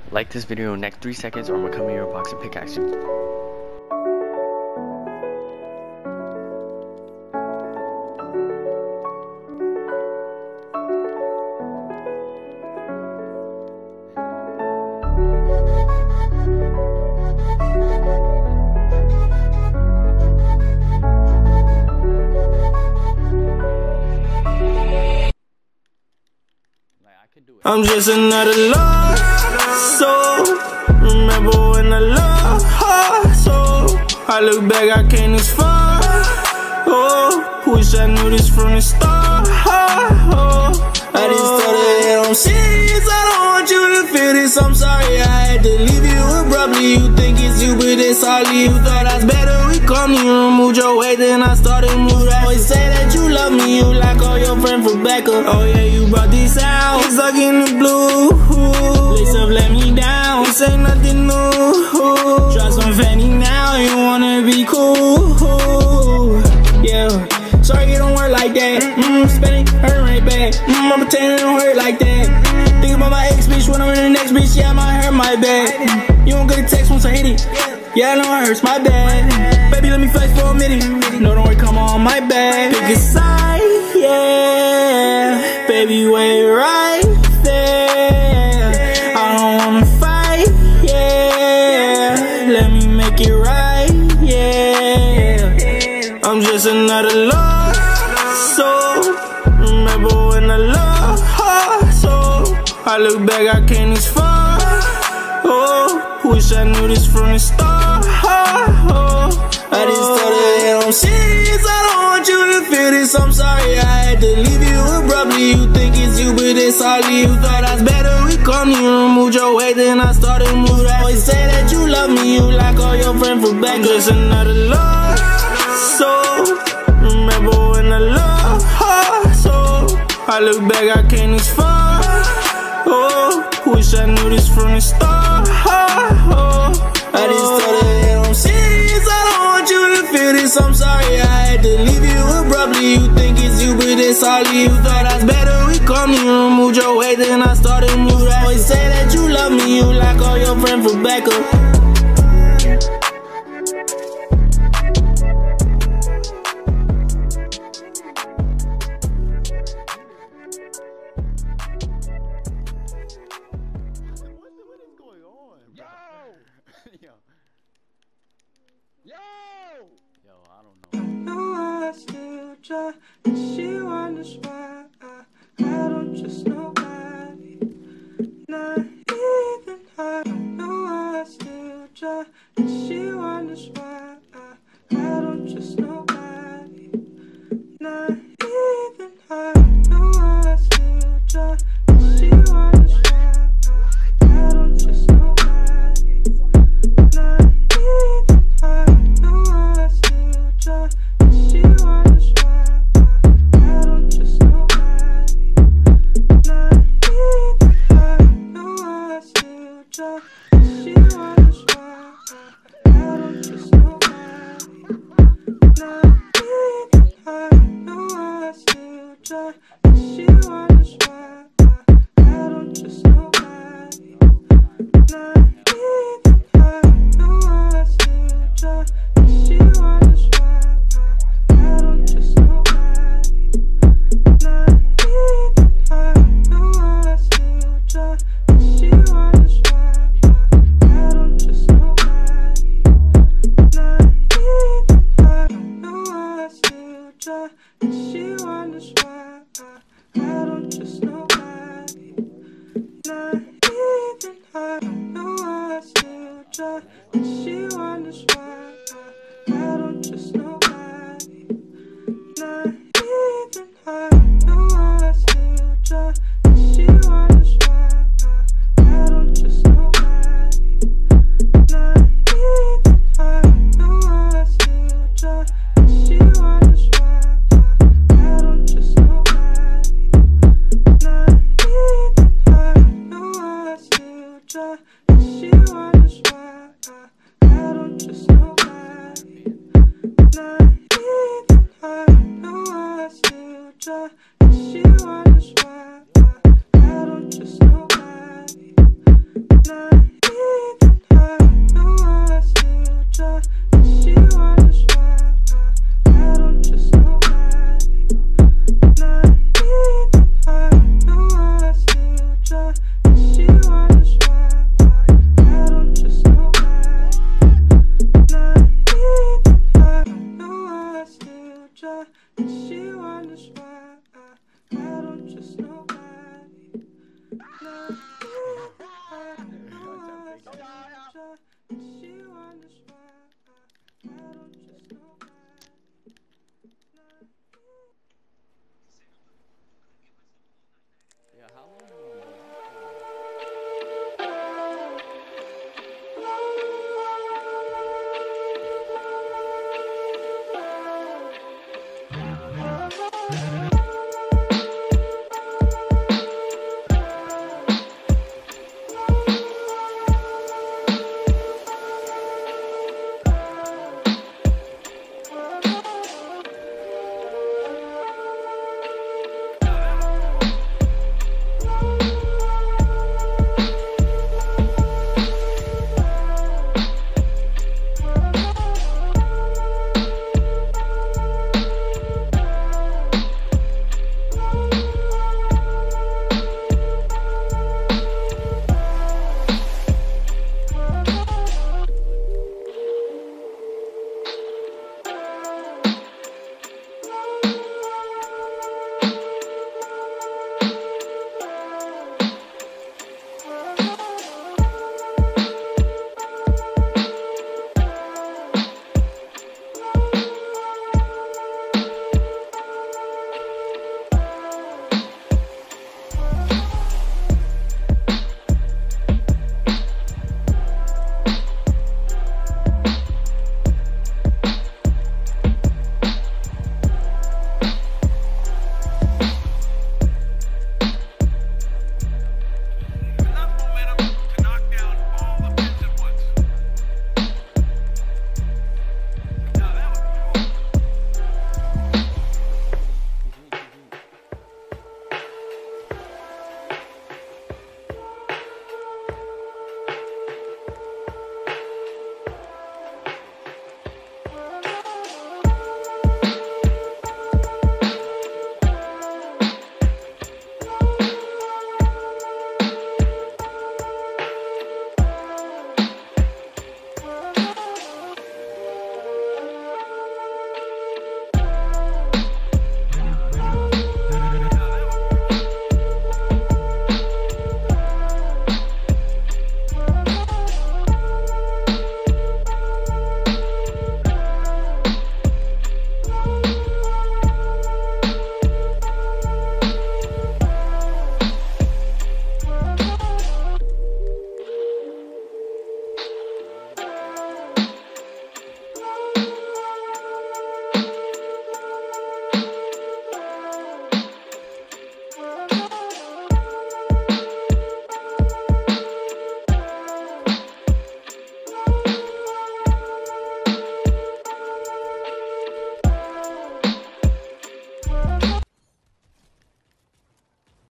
Like this video in the next 3 seconds or I'm gonna come in your box and pickaxe you. I'm just another lost soul. Remember when I loved her so? I look back, I came this far. Oh, wish I knew this from the start. Oh, I just started that I'm serious. I don't want you to feel this. I'm sorry I had to leave you abruptly. You think it's you, but it's hardly you. Thought I was better. We called me, you removed your weight, then I started moving. Always say that you love me, you like all your friends for backup. Oh yeah, you brought this out. It's stuck in the blue. Lace up, let me down. This ain't nothing new. Try some Fanny now. You wanna be cool? Yeah. Sorry it don't work like that. Spending her right back. I'm pretending it don't hurt like that. Think about my ex bitch when I'm in the next bitch. Yeah, I might hurt my back. You don't get a text once I hit it. Yeah, I know it hurts my bad. Baby, let me flex for a minute. No, don't worry, come on my back. Pick a side, yeah. Baby, wait right there. I don't wanna fight, yeah. Let me make it right, yeah. I'm just another lost soul. Remember when I loved her so? I look back, I came this far. Oh, wish I knew this from the start. Oh, I just started that I'm serious. I don't want you to feel this. I'm sorry I had to leave you abruptly. You think it's you, but it's hardly you. Thought I was better. We called me, you removed your weight, then I started moving. Always say that you love me, you like all your friends for back. Just another lost soul. Remember when I loved her so? I look back, I came this far. Oh, wish I knew this from the start. Oh, I just started that I'm serious. I don't want you to feel this. I'm sorry I had to leave you abruptly. You think it's you, but it's hardly you. Thought I was better. We called me, you removed your weight, then I started moving. Always say that you love me, you like all your friends for backup. Yo, I don't know. I still try, and she wonders why I don't trust nobody, not even her. No, I still try, and she wonders why I don't trust nobody, not even her. No, I still try, and she wonders why I don't trust nobody, not even her. No, I still try. She wonders why I don't trust nobody, not even her. No, I still try. She wonders why I don't trust nobody, not even her. No, I still try. She wonders why I don't trust nobody, not even her. No, I still try. She wonders why I don't trust nobody, not even her. No, I still try. She wonders why I don't trust nobody, not even her. No, I still try. She wonders why I don't trust nobody, not even her. No, I still try. She wonders why I don't trust nobody, not even her. No, I still try. She wonders why I don't trust nobody, not even her. No, I still try. She wonders why I don't trust nobody, not even her. No, I still try. She wonders why I don't trust